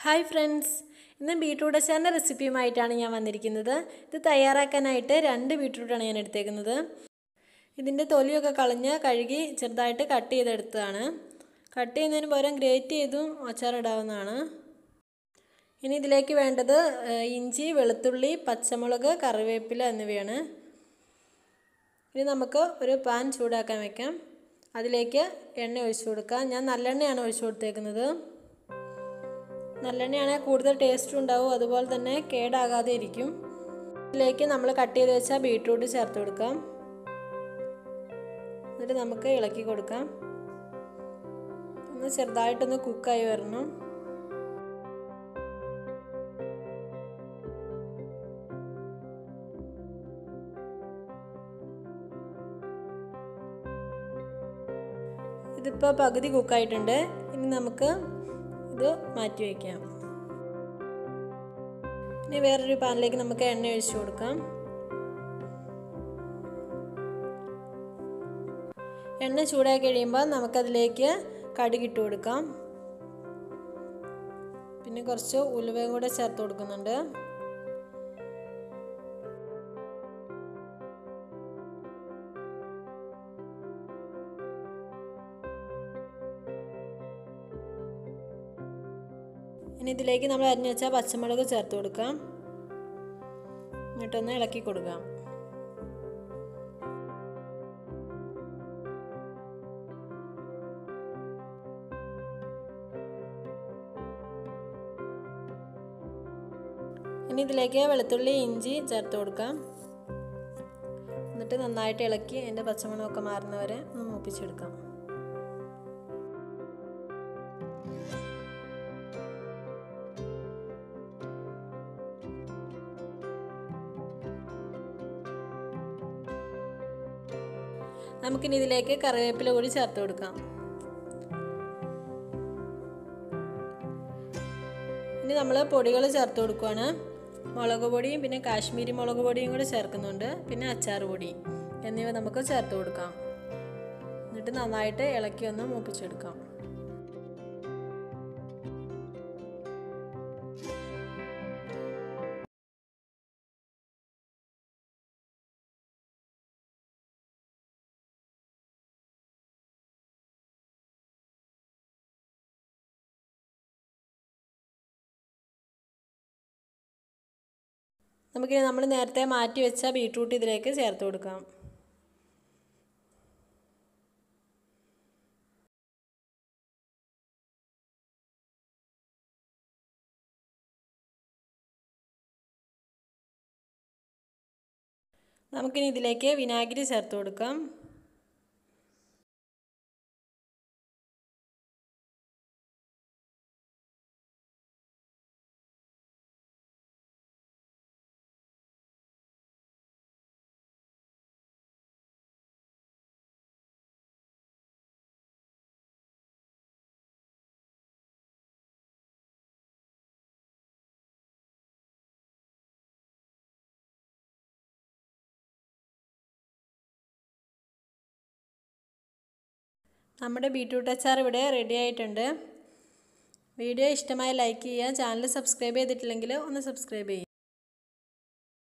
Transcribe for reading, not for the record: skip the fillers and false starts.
Hi friends, ഇന്ന് beetroot അച്ചാറിൻ്റെ റെസിപ്പിയുമായിട്ടാണ് ഞാൻ വന്നിരിക്കുന്നത്. ഇത് തയ്യാറാക്കാനായിട്ട് 2 ബീട്രൂട്ടാണ് ഞാൻ എടുത്തേക്കുന്നത്. ഇതിൻ്റെ തൊലിയൊക്കെ കളഞ്ഞ് കഴുകി ചെറുതായിട്ട് കട്ട് ചെയ്തെടുത്തതാണ്. കട്ട് ചെയ്യുന്നതിന് പകരം ഗ്രേറ്റ് ചെയ്തും അച്ചാറിടാവുന്നതാണ്. ഇനി ഇതിലേക്ക് വേണ്ടത് ഇഞ്ചി, വെളുത്തുള്ളി, പച്ചമുളക്, കറിവേപ്പില എന്നിവയാണ്. ഇനി നമുക്ക് ഒരു പാൻ ചൂടാക്കാൻ വയ്ക്കാം. അതിലേക്ക് എണ്ണ ഒഴിച്ചു കൊടുക്കാം. ഞാൻ നല്ലെണ്ണയാണ് ഒഴിച്ചു കൊടുത്തേക്കുന്നത്. നല്ലെണ്ണയാണെങ്കിൽ കൂടുതൽ ടേസ്റ്റും ഉണ്ടാവും, അതുപോലെ തന്നെ കേടാകാതെ ഇരിക്കും. ഇതിലേക്ക് നമ്മൾ കട്ട് ചെയ്ത് വെച്ച ബീട്രൂട്ട് ചേർത്ത് കൊടുക്കാം. എന്നിട്ട് നമുക്ക് ഇളക്കി കൊടുക്കാം. ഒന്ന് ചെറുതായിട്ടൊന്ന് കുക്കായി വരണം. ഇതിപ്പോൾ പകുതി കുക്കായിട്ടുണ്ട്. ഇനി നമുക്ക് ഇത് മാറ്റി വയ്ക്കാം. ഇനി വേറൊരു പാനിലേക്ക് നമുക്ക് എണ്ണ ഒഴിച്ചു കൊടുക്കാം. എണ്ണ ചൂടായി കഴിയുമ്പോൾ നമുക്കതിലേക്ക് കടുക് ഇട്ട് കൊടുക്കാം. പിന്നെ കുറച്ച് ഉലുവയും കൂടെ ചേർത്ത് കൊടുക്കുന്നുണ്ട്. ഇനി ഇതിലേക്ക് നമ്മൾ അരിഞ്ഞു വെച്ചാൽ പച്ചമുളക് ചേർത്ത് കൊടുക്കാം. എന്നിട്ടൊന്ന് ഇളക്കി കൊടുക്കാം. ഇനി ഇതിലേക്ക് വെളുത്തുള്ളി, ഇഞ്ചി ചേർത്ത് കൊടുക്കാം. എന്നിട്ട് നന്നായിട്ട് ഇളക്കി അതിൻ്റെ പച്ചമണമൊക്കെ മാറുന്നവരെ ഒന്ന് മൂപ്പിച്ചെടുക്കാം. നമുക്കിനി ഇതിലേക്ക് കറിവേപ്പില കൂടി ചേർത്ത് കൊടുക്കാം. ഇനി നമ്മൾ പൊടികൾ ചേർത്ത് കൊടുക്കുകയാണ്. മുളക് പൊടിയും പിന്നെ കാശ്മീരി മുളക് പൊടിയും കൂടി ചേർക്കുന്നുണ്ട്. പിന്നെ അച്ചാർ പൊടി എന്നിവ നമുക്ക് ചേർത്ത് കൊടുക്കാം. എന്നിട്ട് നന്നായിട്ട് ഇളക്കി ഒന്ന് മൂപ്പിച്ചെടുക്കാം. നമുക്കിനി നമ്മൾ നേരത്തെ മാറ്റി വെച്ച ബീട്രൂട്ട് ഇതിലേക്ക് ചേർത്ത് കൊടുക്കാം. നമുക്കിനി ഇതിലേക്ക് വിനാഗിരി ചേർത്ത് കൊടുക്കാം. നമ്മുടെ ബീട്രൂട്ട് അച്ചാർ ഇവിടെ റെഡി ആയിട്ടുണ്ട്. വീഡിയോ ഇഷ്ടമായി ലൈക്ക് ചെയ്യുക. ചാനൽ സബ്സ്ക്രൈബ് ചെയ്തിട്ടില്ലെങ്കിൽ ഒന്ന് സബ്സ്ക്രൈബ് ചെയ്യുക.